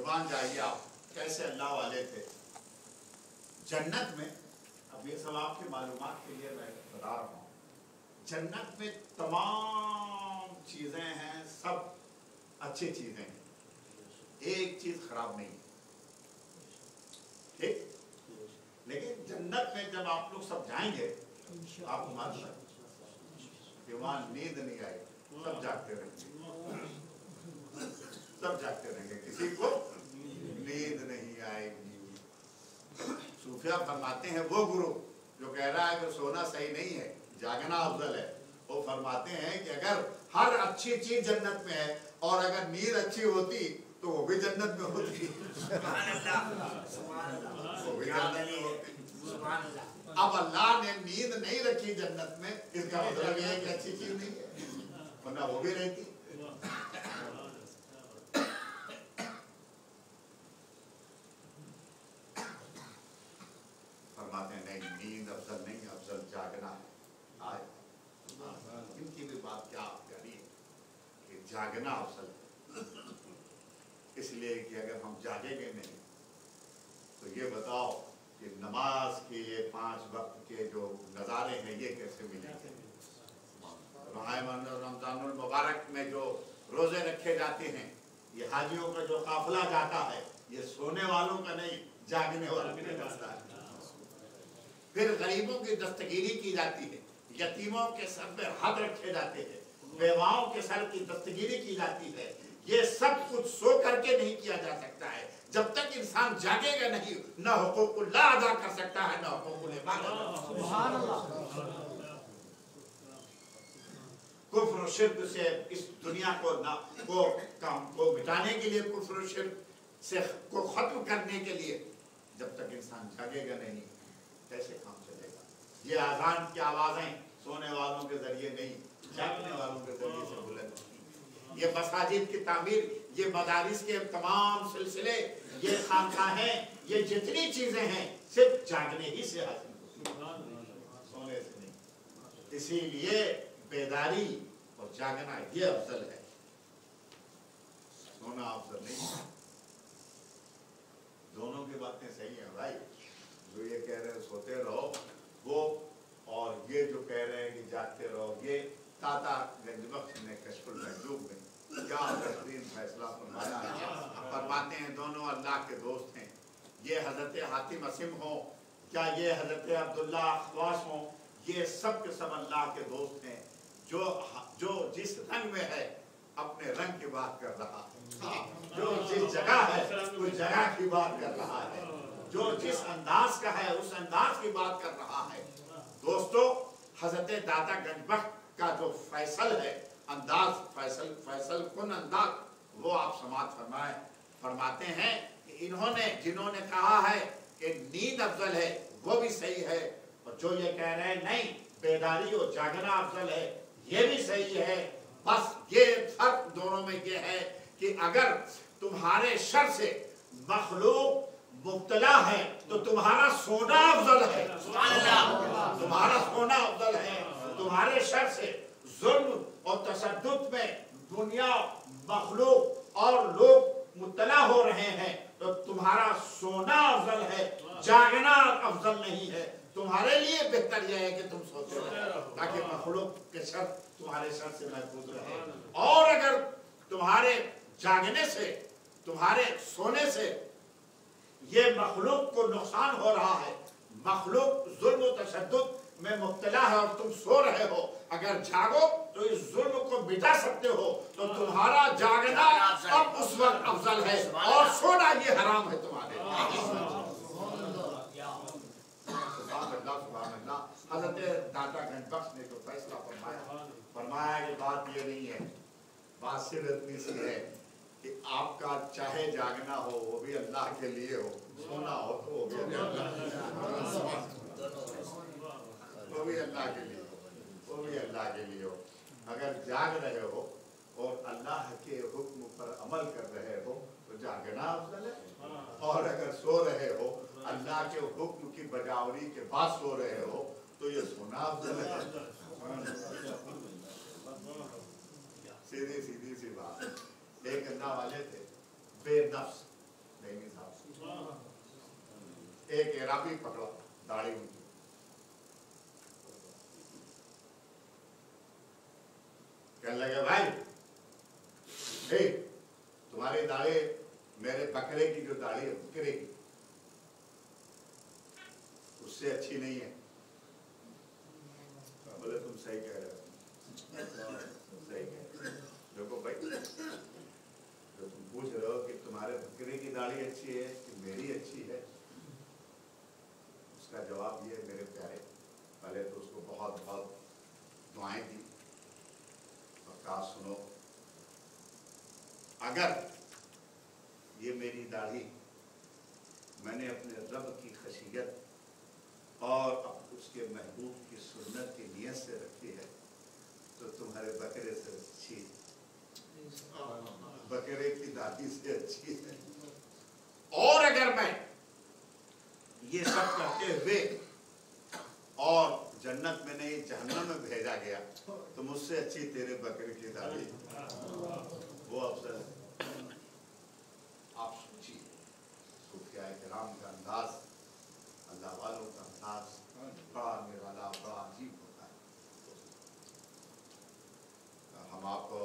कुर्बान जाइए आप, कैसे अल्लाह वाले थे। जन्नत में, अब ये सब आपकी मालूमात के लिए मैं बता रहा हूँ, जन्नत में तमाम चीज़ें हैं, सब अच्छी चीज़ें हैं, एक चीज़ खराब नहीं, ठीक। लेकिन जन्नत में जब आप लोग सब जाएंगे, आपको मालूम है कि वहाँ नींद नहीं आएगी, सब जागते रहेंगे, सब जागते रहेंगे, किसी को नींद नहीं आएगी। सूफिया फरमाते हैं, वो गुरु जो कह रहा है कि सोना सही नहीं है, जागना अफजल है, वो फरमाते हैं कि अगर हर अच्छी चीज जन्नत में है और अगर नींद अच्छी होती तो वो भी जन्नत में होती, वो भी जन्नत में होती। अब अल्लाह ने नींद नहीं रखी जन्नत में, इसका मतलब ये है कि अच्छी चीज नहीं है, वरना वो भी रहती। फरमाते हैं नहीं, नींद अफजल नहीं, अफजल जागना है। इनकी भी बात क्या आप करिए कि जागना अफजल है, इसलिए कि अगर हम जागेंगे नहीं तो ये बताओ कि नमाज के ये 5 वक्त के जो नज़ारे हैं ये कैसे मिलेंगे। रमज़ानुल मुबारक में जो रोज़े रखे जाते हैं, ये हाजियों का जो काफिला जाता है, ये सोने वालों का नहीं, जागने वालों का जाता है। फिर गरीबों की दस्तगीरी की जाती है, यतीमों के सर पे हाथ रखे जाते हैं, बेवाओं के सर की दस्तगीरी की जाती है। ये सब कुछ सो करके नहीं किया जा सकता है, जब तक इंसान जागेगा नहीं, न हुकूकुल्लाह अदा कर सकता है, न हुकूकुल इबादत। सुभान अल्लाह। कुफ्र और शिर्क से इस दुनिया को मिटाने के लिए, कुफ्र और शिर्क से को खत्म करने के लिए, जब तक इंसान जागेगा नहीं कैसे काम चलेगा। ये आज़ान की आवाजें सोने वालों के जरिए नहीं, जागने वालों के जरिए से बुलंद होती। ये मसाजिद की तामीर, ये मदारिस के तमाम सिलसिले, ये खानकाहें, ये जितनी चीजें हैं सिर्फ जागने ही से हासिल होती, सोने से नहीं। इसीलिए बेदारी और जागना ये अफजल है, सोना अफजल नहीं। दोनों की बातें सही हैं भाई, जो ये कह रहे हैं सोते रहो वो, और ये जो कह रहे हैं कि जागते रहो, ये ताता गंजबख्श ने कश्फुल महजूब में क्या बेहतरीन फैसला फरमाया है। फरमाते हैं दोनों अल्लाह के दोस्त हैं, ये हजरत हातिम असीम हो, क्या ये हजरत अब्दुल्ला अखवास हो, ये सब के सब अल्लाह के दोस्त हैं। जो जिस रंग में है अपने रंग की बात कर रहा है, जो जिस जगह है उस जगह की बात कर रहा है, जो जिस अंदाज का है उस अंदाज की बात कर रहा है। दोस्तों, हजरत दाता गंजबख्श का जो फैसल है, अंदाज, फैसल कुन अंदाज, वो आप समात फरमाए। फरमाते हैं कि जिन्होंने कहा है कि नींद अफजल है, वो भी सही है, और जो ये कह रहे हैं नहीं बेदारी और जागना अफजल है, ये भी सही है। बस ये फर्क दोनों में ये है कि अगर तुम्हारे शर से मखलूक मुब्तला है तो तुम्हारा सोना अफजल है, तुम्हारा सोना अफजल है। तुम्हारे शर से जुल्म और तशद्दुद में दुनिया, मखलूक और लोग मुब्तला हो रहे हैं तो तुम्हारा सोना अफजल है, जागना अफजल नहीं है। तुम्हारे लिए बेहतर यह है कि तुम सोते रहो ताकि मखलूक के शर तुम्हारे शर से महफूज रहे। और अगर तुम्हारे जागने से, तुम्हारे सोने से ये मखलूक को नुकसान हो रहा है, मखलूक जुल्म और तशद्दुद में मुब्तला है और तुम सो रहे हो, अगर जागो तो इस जुल्म को मिटा सकते हो, तो तुम्हारा जागना अब उस वक्त अफजल है और सोना ये हराम है तुम्हारे। हज़रत दाता गंजबख्श ने जो फैसला फरमाया कि बात ये नहीं है, बात सिर्फ इतनी सी है कि आपका चाहे जागना हो वो भी अल्लाह के लिए हो, सोना हो तो वो भी अल्लाह के लिए हो, वो भी अल्लाह के लिए हो। अगर जाग रहे हो और अल्लाह के हुक्म पर अमल कर रहे हो तो जागना अफजल है, और अगर सो रहे हो अल्लाह के हुक्म की बजावरी के बाद सो रहे हो तो ये सोना अफजल है। सीधी सी बात। एक अल्लाह वाले थे बेनफ्स, नहीं साहब, एक एराबी पकड़ा, दाढ़ी उनकी, कहने लगे भाई तुम्हारी दाढ़ी मेरे बकरे की जो दाढ़ी है बकरे की उससे अच्छी नहीं है। बोले तुम सही कह रहे हो, सही कह रहे हो। देखो भाई जो तुम पूछ रहे हो कि तुम्हारे बकरे की दाढ़ी अच्छी है कि मेरी अच्छी है, उसका जवाब ये है मेरे प्यारे, पहले तो उसको बहुत बहुत दुआएं दी और कहा सुनो, अगर ये मेरी दाढ़ी मैंने अपने रब की खशियत और उसके महबूब की सुन्नत की नियत से रखी है तो तुम्हारे बकरे से अच्छी, बकरे की दाढ़ी से अच्छी है। और अगर मैं ये सब करते हुए और जन्नत में नहीं जहन्नम में भेजा गया तो मुझसे अच्छी तेरे बकरे की दाढ़ी वो अफसर है। आप सोचिए सूफिया किराम का अंदाज, अल्लाह वालों का अंदाज बड़ा निराला, बड़ा अजीब होता है। हम आपको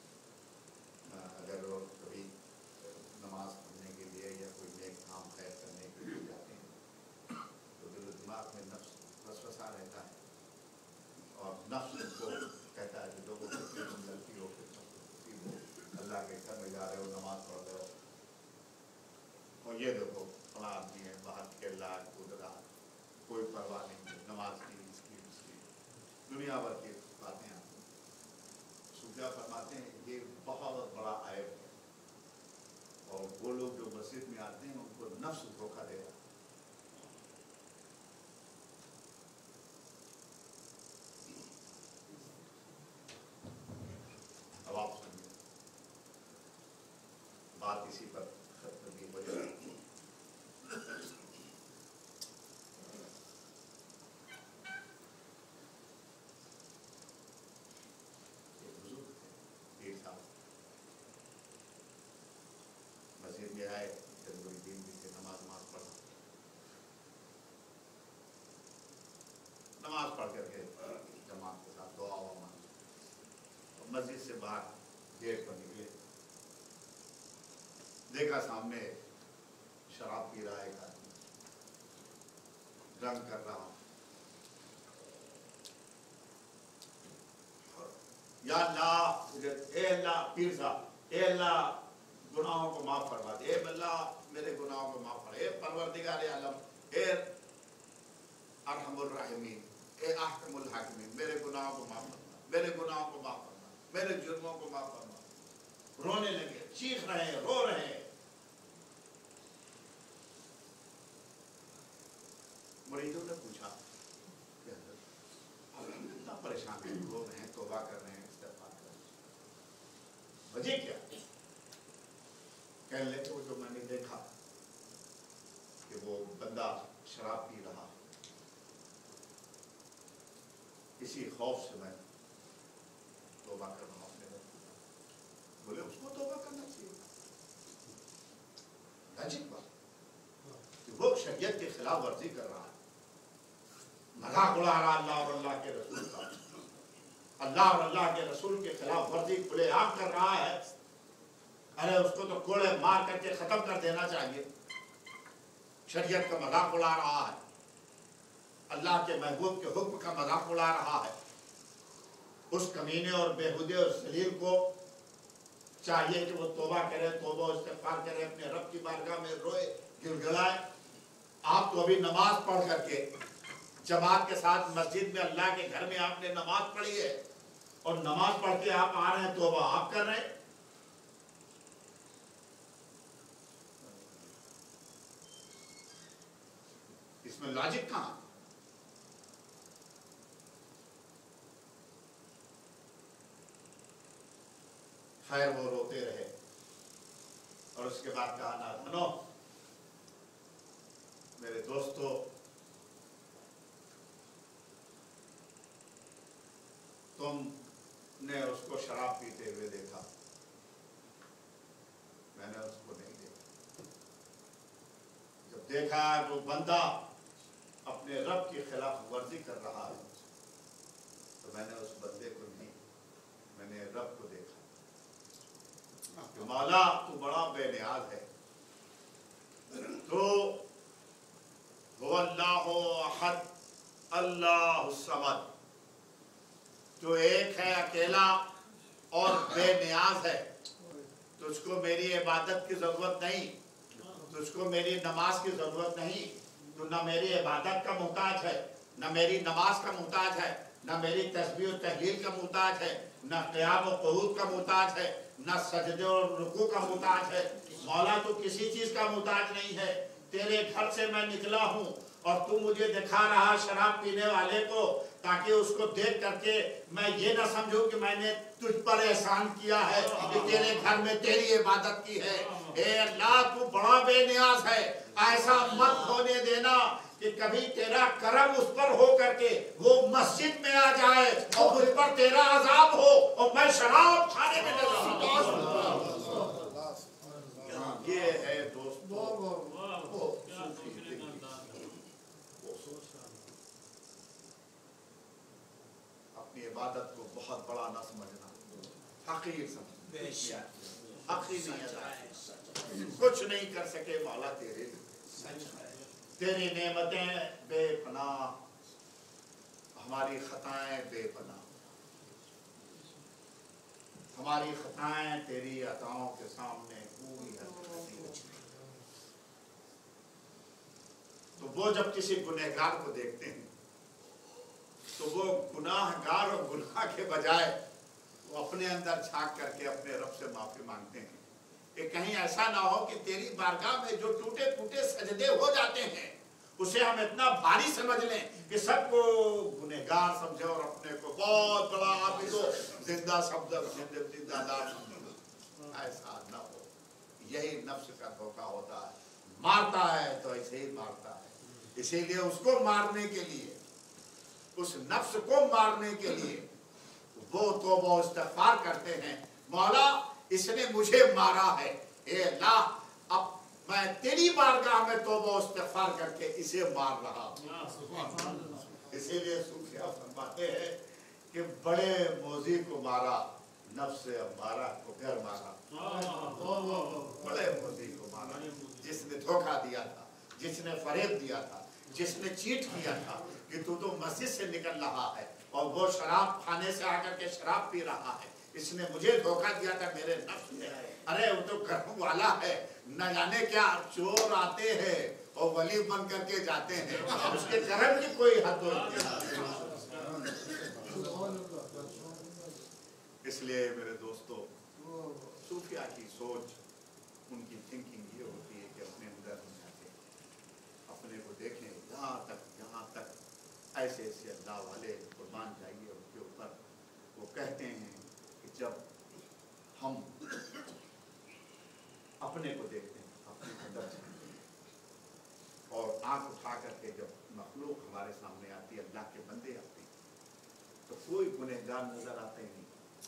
अगर कभी नमाज पढ़ने के लिए या कोई नेक काम खैर करने के लिए जाते हैं तो दिल दिमाग में नफ्स वसवसा रहता है और नफ्स को कहता है कि लोगों को गलती हो, अल्लाह के घर में जा रहे हो, नमाज पढ़ रहे हो और ये देखो फला आदमी है बाहर खेल रहा है, कूद रहा है, कोई परवाह नहीं है, नमाज की इसकी दुनिया भर की बातें आती हैं। सूफिया फरमाते हैं ये बहुत बड़ा ऐब है और वो लोग जो मस्जिद में आते हैं उनको नफ्स धोखा दे रहा है। अब आप सुनिए, बात इसी पर खत्म भी हो जाएगी। मस्जिद में आए, जनवरी दिन भी से नमाज पढ़ा, नमाज पढ़ करके जमात के साथ दुआ मांगी, मस्जिद से बाहर गेट पर निकले, देखा सामने शराब पी रहा है एक आदमी, ड्रंक कर रहा, या अल्लाह, ए अल्लाह पीर साहब, ए अल्लाह गुनाहों को माफ फरमा दे, ए अल्लाह मेरे गुनाहों को माफ फरमा, ए परवरदिगार आलम, ए अरहमुर राहिमीन, ए अहकमुल हाकिमीन, मेरे गुनाहों को माफ फरमा, मेरे गुनाहों को माफ फरमा, मेरे जुर्मों को माफ फरमा। रोने लगे, चीख रहे हैं, रो रहे हैं। मुरीदों ने पूछा कितना परेशान है, रो रहे हैं, तौबा कर रहे हैं, इस्तिग़फ़ार कर रहे हैं, वजह क्या? कहने लगे वो जो मैंने देखा कि वो बंदा शराब पी रहा, इसी खौफ से मैं तौबा कर रहा हूँ अपने रब की। बोले उसको तौबा करना चाहिए, लाजिक बात कि वो शरीयत के खिलाफ वर्जी कर रहा है, मजाक उड़ा रहा अल्लाह और अल्लाह के रसूल का, अल्लाह और अल्लाह के रसूल के खिलाफ वर्जी खुलेआम कर रहा है। अरे उसको तो कोड़े मार करके खत्म कर देना चाहिए। शरीयत का मजाक उड़ा रहा है, अल्लाह के महबूब के हुक्म का मजाक उड़ा रहा है। उस कमीने और बेहुदे और सलील को चाहिए कि वो तौबा करे, तौबा इस्तिग़फ़ार करे, अपने रब की बारगाह में रोए, गिड़गिड़ाए। आप तो अभी नमाज पढ़ करके जमात के साथ मस्जिद में अल्लाह के घर में आपने नमाज पढ़ी है और नमाज पढ़ के आप आ रहे हैं, तौबा आप कर रहे हैं। इसमें लॉजिक कहां? खैर वो रोते रहे और उसके बाद कहा ना सुनो मेरे दोस्तों, तुमने उसको शराब पीते हुए देखा, मैंने उसको नहीं देखा। देखा वो बंदा अपने रब की खिलाफ वर्जी कर रहा है, तो मैंने उस बंदे को नहीं, मैंने रब को देखा कि मौला तू बड़ा बेनियाज है। तो वो अल्लाह अहद अल्लाह समद, जो एक है अकेला और बेनियाज है, तुझको मेरी इबादत की जरूरत नहीं, तुझको मेरी नमाज की जरूरत नहीं, तू न मेरी इबादत का मुहताज है, न मेरी नमाज का मुहताज है, न मेरी तस्बीह और तहलील का मुहताज है, न क़ियाम और क़ुऊद का मुहताज है, न सजदे और रुकू का मुहताज है। मौला तू किसी चीज का मुहताज नहीं है। तेरे घर से मैं निकला हूँ और तू मुझे दिखा रहा शराब पीने वाले को, ताकि उसको देख करके मैं ये ना समझूं कि मैंने तुझ पर एहसान किया है कि तेरे घर में तेरी इबादत की है। ए अल्लाह तू बड़ा बेनियाज है, ऐसा मत होने देना कि कभी तेरा करम उस पर हो करके वो मस्जिद में आ जाए और मुझ पर तेरा अजाब हो और मैं शराब खाने में लगा। ये है दोस्तों अपनी इबादत को बहुत बड़ा न समझना, हकीर समझना, कुछ नहीं कर सके मौला तेरे, तेरी नेमतें बेपनाह, हमारी खताएं बेपनाह, हमारी खताएं तेरी अताओं के सामने पूरी तो वो जब किसी गुनहगार को देखते हैं तो वो गुनाहगार और गुनाह के बजाय वो अपने अंदर झांक करके अपने रब से माफी मांगते हैं कि कहीं ऐसा ना हो कि तेरी बारगाह में जो टूटे फूटे सजदे हो जाते हैं उसे हम इतना भारी समझ लें कि सबको गुनहगार समझे और अपने को बहुत बड़ा आबिद हो, जिंदादार समझे। ऐसा ना हो, यही नफ्स का धोखा होता है। मारता है तो ऐसे ही मारता है, इसीलिए उसको मारने के लिए, उस नफ्स को मारने के लिए वो तौबा इस्तिग़फ़ार करते हैं। मौला इसने मुझे मारा है, ए अल्लाह अब मैं तेरी बारगाह में तौबा इस्तिग़फ़ार करके इसे मार रहा हूं। इसीलिए सूफिया फरमाते हैं कि बड़े मोजी को मारा, नफ्स अम्मारा को घर मारा। बड़े मोजी को मारा, जिसने धोखा दिया था, जिसने फरेब दिया था, जिसने चीट किया था कि तू तो मस्जिद से निकल रहा है और वो शराब खाने से आकर के शराब पी रहा है, इसने मुझे धोखा दिया था मेरे नफ्स ने। अरे वो तो कर्म वाला है, न जाने क्या चोर आते हैं और वली बन करके जाते हैं, उसके कर्म की कोई हद होती है। इसलिए मेरे दोस्तों, सूफिया की सोच, उनकी थिंकिंग ये होती है कि अपने अंदर हम जाके अपने को देखें, यहाँ तक ऐसे ऐसे अल्लाह वाले कुर्बान जाइए उनके ऊपर। वो कहते हैं कि जब हम अपने को देखते हैं, अपने अंदर और आंख उठा करके जब मखलूक हमारे सामने आती है, अल्लाह के बंदे आते हैं, तो कोई गुनहगार नजर आते नहीं।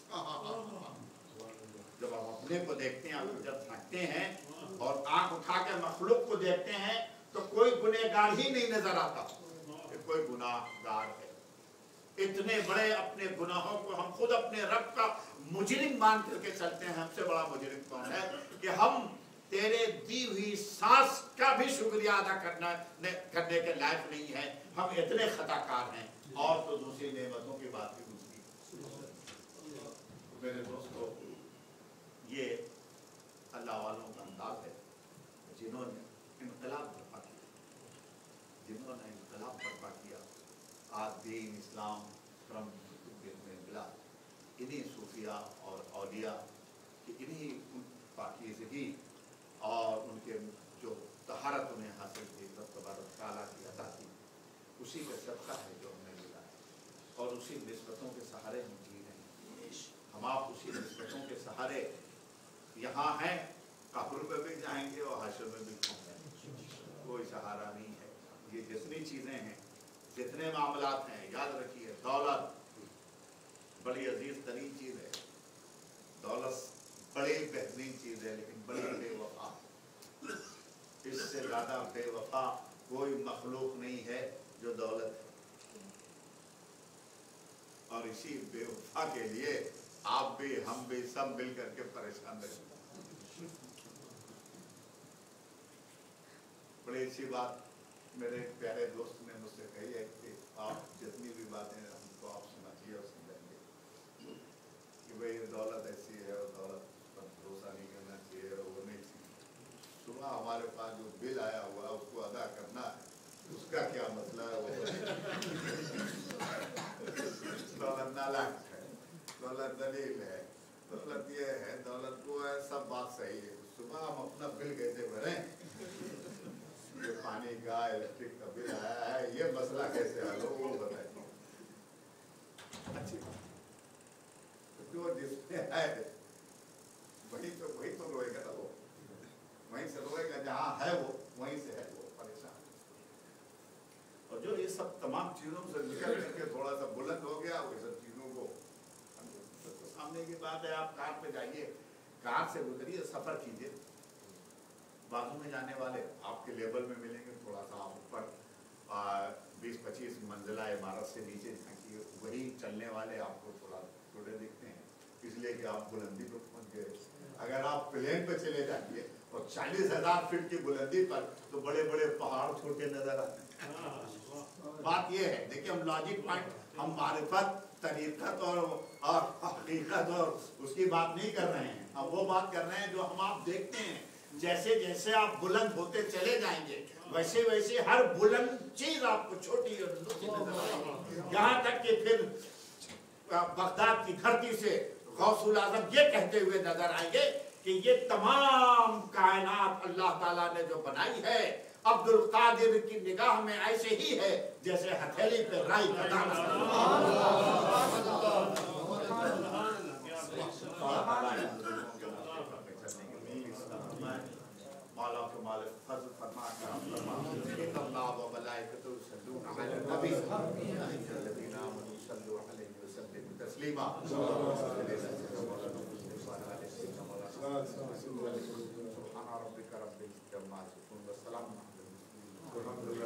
जब हम अपने को देखते हैं, जब झांकते हैं और आंख उठा कर मखलूक को देखते हैं तो कोई गुनहगार ही नहीं नजर आता कि कोई गुनाहगार है। इतने बड़े अपने गुनाहों को हम खुद अपने रब का मुजरिम मान करके चलते हैं। हमसे बड़ा मुजरिम कौन है कि हम तेरे दी हुई सांस का भी शुक्रिया अदा करने के लायक नहीं है। हम इतने खताकार हैं, और तो दूसरी नेमतों की बात भी दूसरी। मेरे दोस्तों, ये अल्लाह वालों का अंदाज है जिन्होंने इनकलाब बर्पा किया, जिन्होंने इनकलाब बर्पा किया। आज दीन इस्लाम क्रम में मिला इन्हीं सूफिया और औलिया कि इन्हीं पाकीज़गी और उनके जो तहारत उन्हें हासिल थी, रब तबारक तआला की अता थी, उसी का सदका है जो हमें मिला है। और उसी निस्बतों के सहारे हम जी रहे हैं। हम आप उसी निस्बतों के सहारे यहाँ हैं, कब्र में भी जाएंगे और हाशर में भी पहुँचेंगे। कोई सहारा नहीं है। ये जितनी चीज़ें हैं, जितने मामलात हैं, याद रखिए, दौलत बड़ी अजीज तरीन चीज़ है। दौलत बड़ी बेहतरीन चीज़ है, लेकिन बड़ी बेवफा। इस سے زیادہ بے وفا کوئی مخلوق نہیں ہے جو دولت ہے. اور اسی بے وفا کے لیے آپ بھی ہم بھی سب مل کر کے پریشان رہے. بڑی اچھی بات میرے پیارے دوست نے مجھ سے کہی ہے کہ آپ جتنی بھی باتیں ہم کو آپ سمجھیے اور سمجھائیں گے کہ بھئی دولت ایسی ہے اور دولت پر بھروسہ نہیں کرنا چاہیے اور وہ نہیں چاہیے. صبح ہمارے پاس جو بل آیا ہوا ہے اس کو ادا کرنا ہے, اس کا کیا مسئلہ ہے. وہ دولت نالاک ہے, دولت دلیل ہے, دولت یہ ہے, دولت وہ ہے, سب بات صحیح ہے. صبح ہم اپنا بل کیسے بھریں, یہ پانی کا الیکٹرک کا بل آیا ہے, یہ مسئلہ کیسے حل ہو وہ بتائیں. اچھی بات جو جس میں ہے وہی تو روئے گا نا, وہ وہیں سے روئے گا جہاں ہے, وہ وہیں سے ہے, وہ پریشان. اور جو یہ سب تمام چیزوں سے نکل کر کے تھوڑا سا بلند ہو گیا, وہ سب چیزوں کو سامنے کی بات ہے. آپ کار پہ جائیے, کار سے گزریے, سفر کیجیے, بازو میں جانے والے آپ کے لیبل میں ملیں گے, تھوڑا سا آپ اوپر 20-25 منزلہ عمارت سے نیچے جھانکیے, وہی چلنے والے آپ کو تھوڑا چھوٹے دکھتے ہیں, اس لیے کہ آپ بلندی پہ پہنچ گئے. اگر آپ پلین پہ چلے جائیے اور 40,000 فٹ کی بلندی پر, تو بڑے بڑے پہاڑ چھوٹے نظر آتے ہیں. بات یہ ہے, دیکھیں ہم لاجک پوائنٹ, ہم معرفت, طریقت اور حقیقت اور اس کی بات نہیں کر رہے ہیں. اب وہ بات کر رہے ہیں جو ہم آپ دیکھتے ہیں. جیسے جیسے آپ بلند ہوتے چلے جائیں گے, ویسے ویسے ہر بلند چیز آپ کو چھوٹی اور نظر آئے گی, یہاں تک کہ پھر بغداد کی دھرتی سے غوث الاعظم یہ کہتے ہوئے نظر آئیں گے کہ یہ تمام کائنات اللہ تعالیٰ نے جو بنائی ہے, عبد القادر کی نگاہ میں ایسے ہی ہے جیسے ہتھیلی پہ رائی کا دانہ. مولا کے مالک فضل فرما کہ اللہ و ملائکتہ یصلون علی النبی الذین آمنوا صلوا علیہ وسلموا تسلیما. سبحان ربک رب العزة عما یصفون وسلام علی المرسلین.